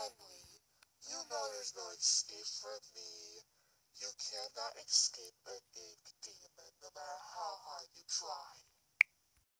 Henry, you know there's no escape from me. You cannot escape an ink demon no matter how hard you try.